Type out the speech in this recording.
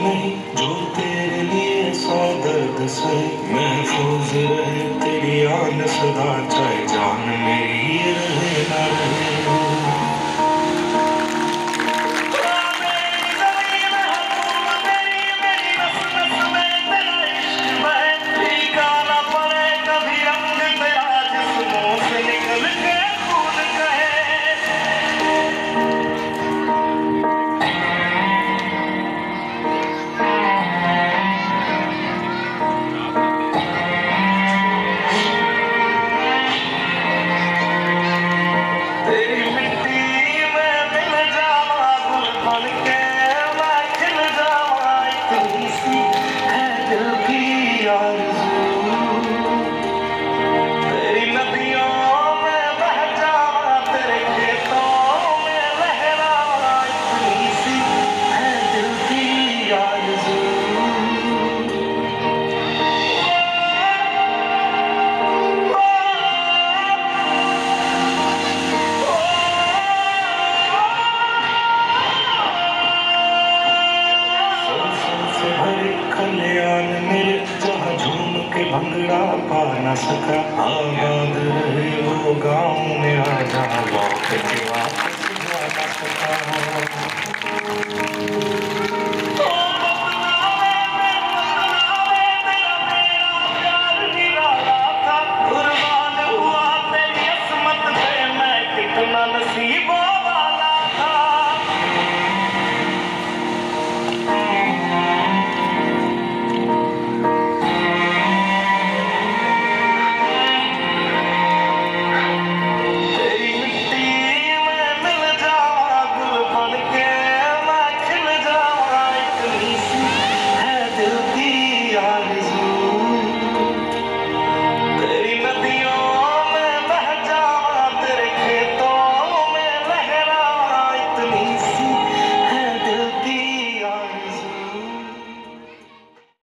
नहीं जो तेरे लिए सौ दर्द से महफूज रहे तेरी आन सदा, चाहे जान मेरी ये रहे ना रहे। भंगड़ा पा न सका, आबाद रहे वो गाँव में आ जहाँ लौट के वापस जा न सका। कुर्बान हुआ तेरी असमत पे मैं, कितना नसीबा